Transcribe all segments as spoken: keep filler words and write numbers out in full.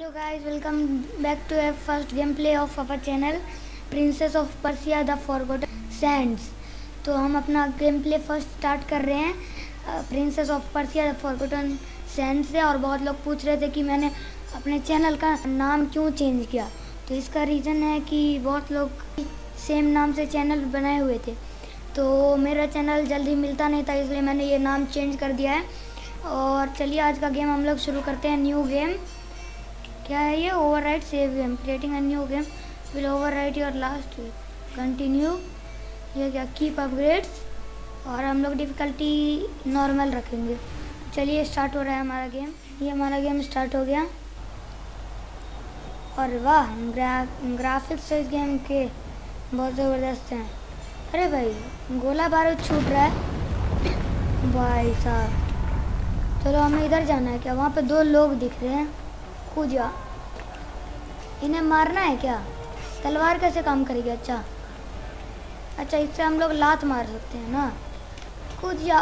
Hello guys, welcome back to a first gameplay of our channel Princess of Persia The Forgotten Sands। तो हम अपना game play first start कर रहे हैं Prince of Persia the Forgotten Sands से। और बहुत लोग पूछ रहे थे कि मैंने अपने चैनल का नाम क्यों चेंज किया। तो इसका रीज़न है कि बहुत लोग सेम नाम से चैनल बनाए हुए थे, तो मेरा चैनल जल्दी मिलता नहीं था, इसलिए मैंने ये नाम चेंज कर दिया है। और चलिए आज का गेम हम लोग शुरू करते हैं। न्यू गेम क्या है ये? Overwrite save game, creating a new game will overwrite your last continue. ये क्या? Keep upgrades. और हम लोग डिफ़िकल्टी नॉर्मल रखेंगे। चलिए स्टार्ट हो रहा है हमारा गेम। ये हमारा गेम स्टार्ट हो गया। और वाह, ग्रा, ग्राफिक्स इस गेम के बहुत ज़बरदस्त हैं। अरे भाई, गोला बारूद छूट रहा है भाई साहब। चलो हमें इधर जाना है क्या? वहाँ पे दो लोग दिख रहे हैं। कूद जा, इन्हें मारना है क्या? तलवार कैसे काम करेगी? अच्छा अच्छा, इससे हम लोग लात मार सकते हैं ना। कूद जा,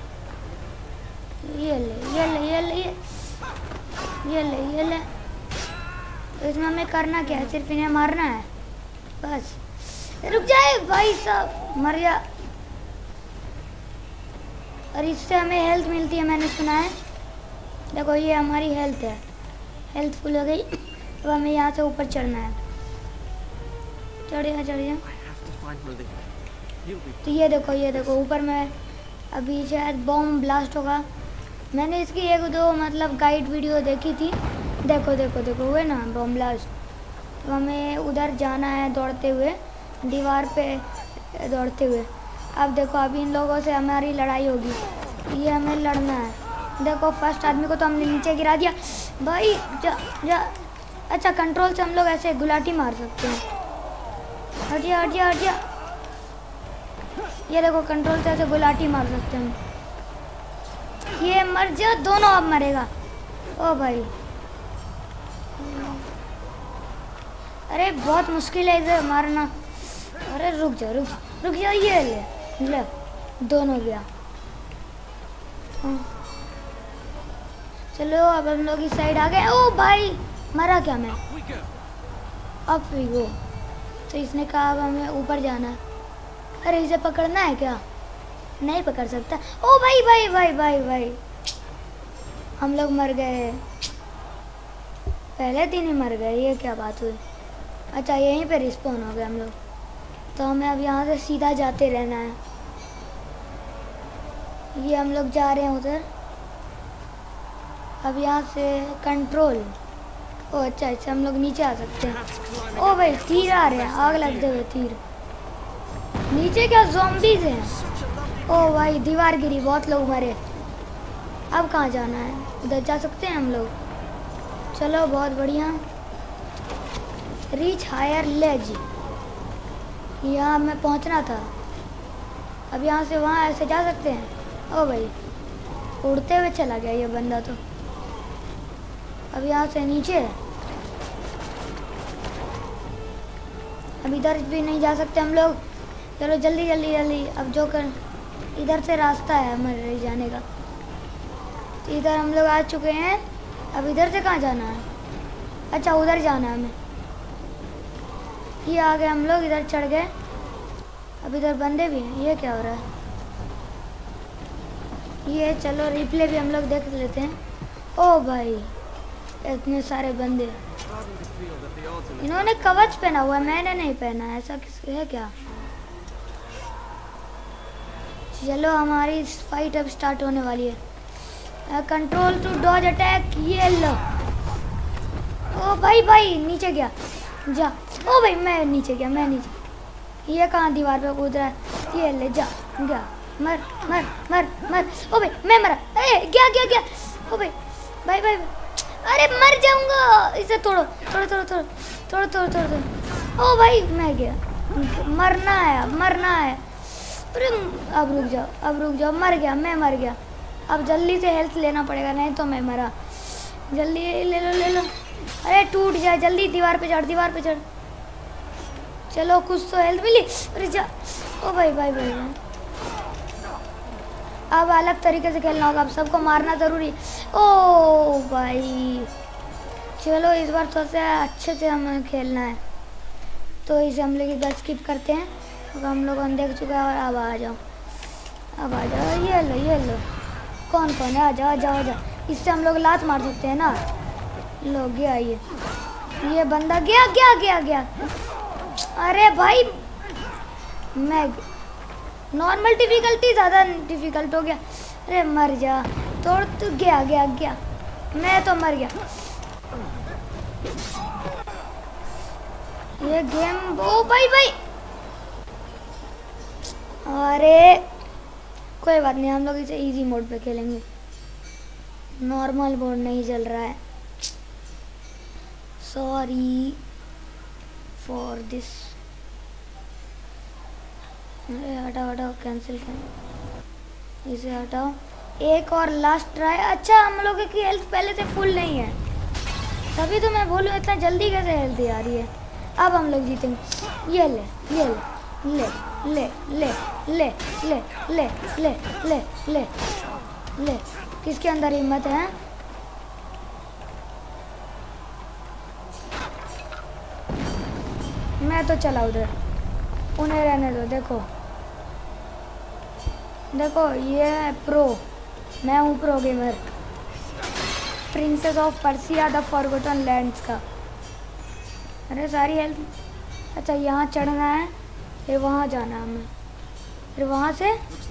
ये ले ये ले ये ले ये ले ये ले। तो इसमें हमें करना क्या है? सिर्फ इन्हें मारना है बस। रुक जाए भाई साहब, मर जा। और इससे हमें हेल्थ मिलती है, मैंने सुना है। देखो ये हमारी हेल्थ है, हेल्थ फुल हो गई। अब हमें यहाँ से ऊपर चढ़ना है। चढ़िए चढ़िए। तो ये देखो ये देखो ऊपर में अभी शायद बॉम्ब ब्लास्ट होगा। मैंने इसकी एक दो मतलब गाइड वीडियो देखी थी। देखो देखो देखो हुए ना बॉम्ब ब्लास्ट। तो हमें उधर जाना है दौड़ते हुए, दीवार पे दौड़ते हुए। अब देखो अभी इन लोगों से हमारी लड़ाई होगी, ये हमें लड़ना है। देखो फर्स्ट आदमी को तो हमने नीचे गिरा दिया भाई। जा जा। अच्छा, कंट्रोल से हम लोग ऐसे गुलाटी मार सकते हैं। हटिया हटिया हटिया। ये देखो कंट्रोल से ऐसे गुलाटी मार सकते हैं। ये मर जा, दोनों अब मरेगा। ओ भाई, अरे बहुत मुश्किल है इसे मारना। अरे रुक जा रुक जा रुक जा। ये ले ले, दोनों गया। चलो अब हम लोग इस साइड आ गए। ओ भाई, मरा क्या मैं? अब वी गो। तो इसने कहा अब हमें ऊपर जाना है। अरे इसे पकड़ना है क्या? नहीं पकड़ सकता। ओ भाई भाई भाई भाई भाई, हम लोग मर गए, पहले दिन ही मर गए। ये क्या बात हुई? अच्छा, यहीं पे रिस्पॉन हो गए हम लोग। तो हमें अब यहाँ से सीधा जाते रहना है। ये हम लोग जा रहे हैं उधर। अब यहाँ से कंट्रोल। ओ अच्छा, इससे हम लोग नीचे आ सकते हैं। ओ भाई, तीर आ रहे हैं, आग लगते हुए तीर। नीचे क्या ज़ॉम्बीज़ हैं? ओ भाई, दीवार गिरी, बहुत लोग मरे। अब कहाँ जाना है? उधर जा सकते हैं हम लोग। चलो बहुत बढ़िया। रीच हायर लेज, यहाँ हमें पहुँचना था। अब यहाँ से वहाँ ऐसे जा सकते हैं। ओ भाई, उड़ते हुए चला गया ये बंदा तो। अब यहाँ से नीचे, अब इधर भी नहीं जा सकते हम लोग। चलो जल्दी जल्दी जल्दी। अब जो कर, इधर से रास्ता है हमारे जाने का। तो इधर हम लोग आ चुके हैं। अब इधर से कहाँ जाना है? अच्छा, उधर जाना है हमें। ये आ गए हम लोग, इधर चढ़ गए। अब इधर बंदे भी हैं। ये क्या हो रहा है? ये चलो रिप्ले भी हम लोग देख लेते हैं। ओ भाई, इतने सारे बंदे। इन्होंने कवच पहना हुआ है, मैंने नहीं पहना। ऐसा किस है क्या? चलो हमारी फाइट अब स्टार्ट होने वाली है। Control to dodge attack. ये लो। ओ भाई भाई, नीचे गया जा। ओ भाई, मैं नीचे गया, मैं नीचे। ये कहाँ दीवार पे कूद रहा है? ये ले जा, गया। मर मर मर मर। ओ भाई, मैं मरा। अरे गया गया गया। ओ भाई भाई भाई, अरे मर जाऊंगा। इसे तोड़ो तोड़ो तोड़ो तोड़ो तोड़ो तोड़ो तोड़ो तोड़ो। ओ भाई, मैं गया। मरना है, अब मरना है। अरे अब रुक जाओ, अब रुक जाओ। मर गया, मैं मर गया। अब जल्दी से हेल्थ लेना पड़ेगा, नहीं तो मैं मरा। जल्दी ले लो ले लो। अरे टूट जाए, जल्दी दीवार पे चढ़, दीवार पे चढ़। चलो कुछ तो हेल्थ मिली। अरे जा। ओ भाई भाई भाई, अब अलग तरीके से खेलना होगा। अब सबको मारना ज़रूरी। ओ भाई, चलो इस बार थोड़ा सा अच्छे से हमें खेलना है, तो इसे हम लोग एक बार स्किप करते हैं क्योंकि हम लोगों ने देख चुका है। और अब आ जाओ, अब आ जाओ, ये लो ये लो, कौन कौन है, आ जाओ आ जाओ आ जाओ। इससे हम लोग लात मार सकते हैं ना। लो गया ये ये बंदा, गया गया गया गया। अरे भाई मैं नॉर्मल डिफिकल्टी ज़्यादा डिफिकल्ट हो गया। अरे मर जा, तोड़ तो गया गया गया, मैं तो मर गया। ये गेम, ओ भाई भाई, अरे कोई बात नहीं, हम लोग इसे इजी मोड पे खेलेंगे, नॉर्मल मोड नहीं चल रहा है। Sorry for this. अरे हटाओ हटाओ, कैंसिल कर, इसे हटाओ। एक और लास्ट ट्राई। अच्छा हम लोगों की हेल्थ पहले से फुल नहीं है, तभी तो मैं बोलूँ इतना जल्दी कैसे हेल्थ आ रही है। अब हम लोग जीतेंगे। ये ले ये ले ले ले ले ले ले ले ले ले ले ले। किसके अंदर हिम्मत है? मैं तो चला उधर, उन्हें रहने दो। देखो देखो, ये है प्रो, मैं हूँ pro gamer, Prince of Persia the Forgotten Lands का। अरे सारी हेल्प। अच्छा यहाँ चढ़ना है, फिर वहाँ जाना है हमें, फिर वहाँ से।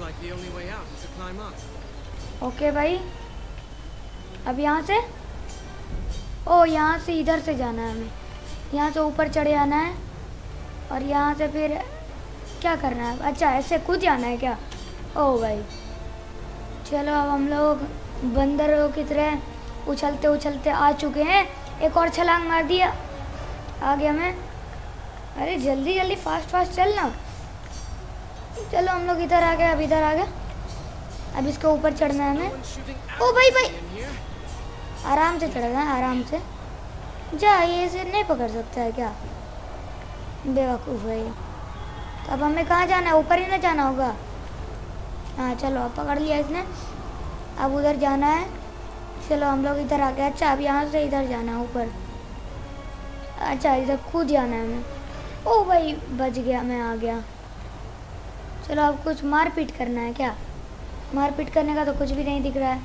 ओके भाई, अब यहाँ से, ओ यहाँ से इधर से जाना है हमें, यहाँ से ऊपर चढ़े आना है और यहाँ से फिर क्या करना है? अच्छा ऐसे कूद जाना है क्या? ओ भाई चलो, अब हम लोग बंदरों की तरह उछलते उछलते आ चुके हैं। एक और छलांग मार दिया, आ गया मैं। अरे जल्दी जल्दी फास्ट फास्ट चलना। चलो हम लोग इधर आ गए, अब इधर आ गए, अब इसके ऊपर चढ़ना है हमें। ओ भाई भाई, आराम से चढ़ना है, आराम से जा। ये इसे नहीं पकड़ सकता है क्या? बेवकूफ़ है ये। तो अब हमें कहाँ जाना है? ऊपर ही ना जाना होगा। हाँ चलो, अब पकड़ लिया इसने, अब उधर जाना है। चलो हम लोग इधर आ गए। अच्छा अब यहाँ से इधर जाना है ऊपर। अच्छा इधर कूद जाना है हमें। ओ भाई बच गया, मैं आ गया। चलो अब कुछ मारपीट करना है क्या? मारपीट करने का तो कुछ भी नहीं दिख रहा है।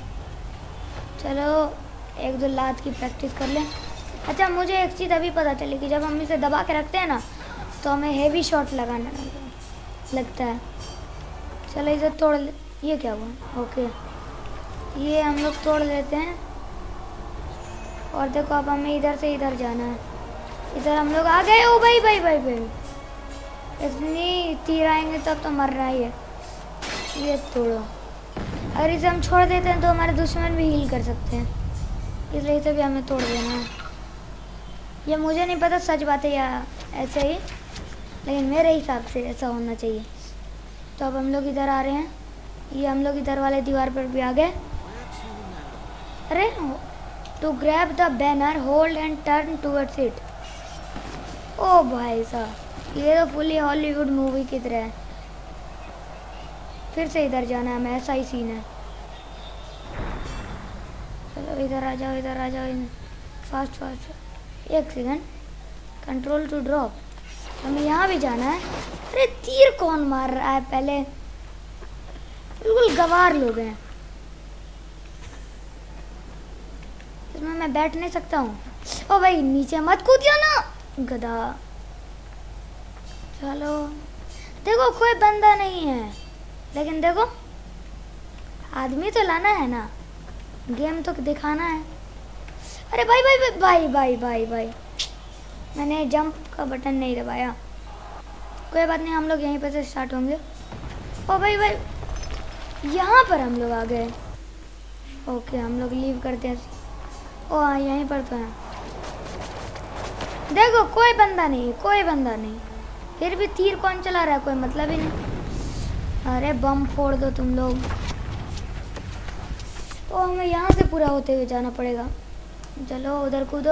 चलो एक दो लात की प्रैक्टिस कर लें। अच्छा मुझे एक चीज़ अभी पता चली कि जब हम इसे दबा के रखते हैं ना, तो हमें हेवी शॉट लगाना लगता है। चलो इसे तोड़ ले। ये क्या हुआ? ओके, ये हम लोग तोड़ लेते हैं। और देखो अब हमें इधर से इधर जाना है। इधर हम लोग आ गए। ओ भाई भाई भाई भाई, इतनी तीर आएंगे तब तो मर रहा है ये। ये तोड़ो। अगर इसे हम छोड़ देते हैं तो हमारे दुश्मन भी हील कर सकते हैं, इसलिए इसे भी हमें तोड़ देना है। ये मुझे नहीं पता सच बात है या ऐसे ही, लेकिन मेरे हिसाब से ऐसा होना चाहिए। तो अब हम लोग इधर आ रहे हैं। ये हम लोग इधर वाले दीवार पर भी आ गए। अरे to grab the banner hold and turn towards it. ओ भाई साहब, ये तो फुली हॉलीवुड मूवी की तरह है। फिर से इधर जाना है हमें, ऐसा ही सीन है। चलो इधर आ जाओ, इधर आ जाओ, फास्ट फास्ट। एक सेकंड, कंट्रोल टू ड्रॉप। हमें यहाँ भी जाना है। अरे तीर कौन मार रहा है? पहले बिल्कुल गवार लोग हैं। इसमें मैं बैठ नहीं सकता हूँ। ओ भाई नीचे मत कूद जाना गधा। चलो देखो कोई बंदा नहीं है, लेकिन देखो आदमी तो लाना है ना, गेम तो दिखाना है। अरे भाई भाई भाई भाई भाई भाई भाई, मैंने जंप का बटन नहीं दबाया। कोई बात नहीं, हम लोग यहीं पर से स्टार्ट होंगे। ओ भाई भाई, यहाँ पर हम लोग आ गए। ओके हम लोग लीव करते हैं। ओ हाँ यहीं पर तो है। देखो कोई बंदा नहीं, कोई बंदा नहीं, फिर भी तीर कौन चला रहा है? कोई मतलब ही नहीं। अरे बम फोड़ दो तुम लोग। ओ हमें यहाँ से पूरा होते हुए जाना पड़ेगा। चलो उधर कूदो।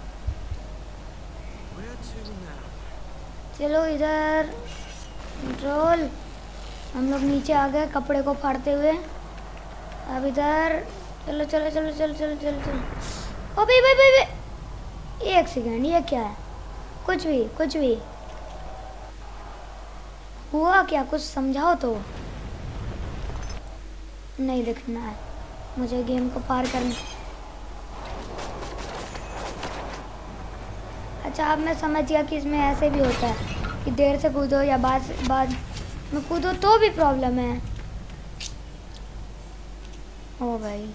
चलो इधर कंट्रोल। हम लोग नीचे आ गए कपड़े को फाड़ते हुए। अब इधर चलो चलो चलो चलो चलो चलो चलो। ओ भाई भाई भाई भाई, एक सेकेंड, ये क्या है? कुछ भी कुछ भी हुआ क्या? कुछ समझाओ तो। नहीं दिखना है मुझे, गेम को पार करना। अच्छा अब मैं समझ गया कि इसमें ऐसे भी होता है कि देर से कूदो या बाद बाद में कूदो तो भी प्रॉब्लम है। ओ भाई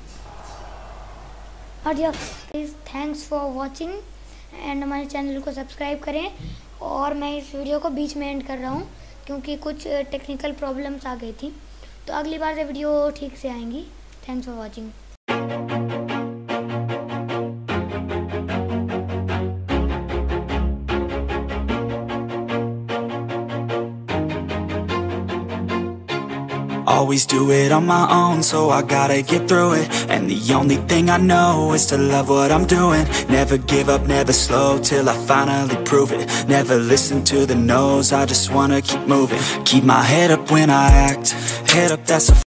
और please thanks for watching and हमारे चैनल को सब्सक्राइब करें। और मैं इस वीडियो को बीच में एंड कर रहा हूँ क्योंकि कुछ टेक्निकल प्रॉब्लम्स आ गई थी, तो अगली बार से वीडियो ठीक से आएंगी। Thanks for watching. Always do it on my own, so I gotta get through it. And the only thing I know is to love what I'm doing. Never give up, never slow, till I finally prove it. Never listen to the no's, I just wanna keep moving. Keep my head up when I act, head up, that's a